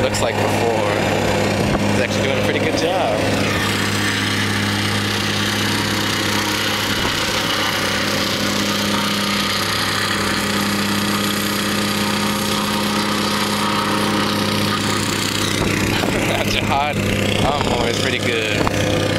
looks like before. It's actually doing a pretty good job. Jihad lawnmower is pretty good.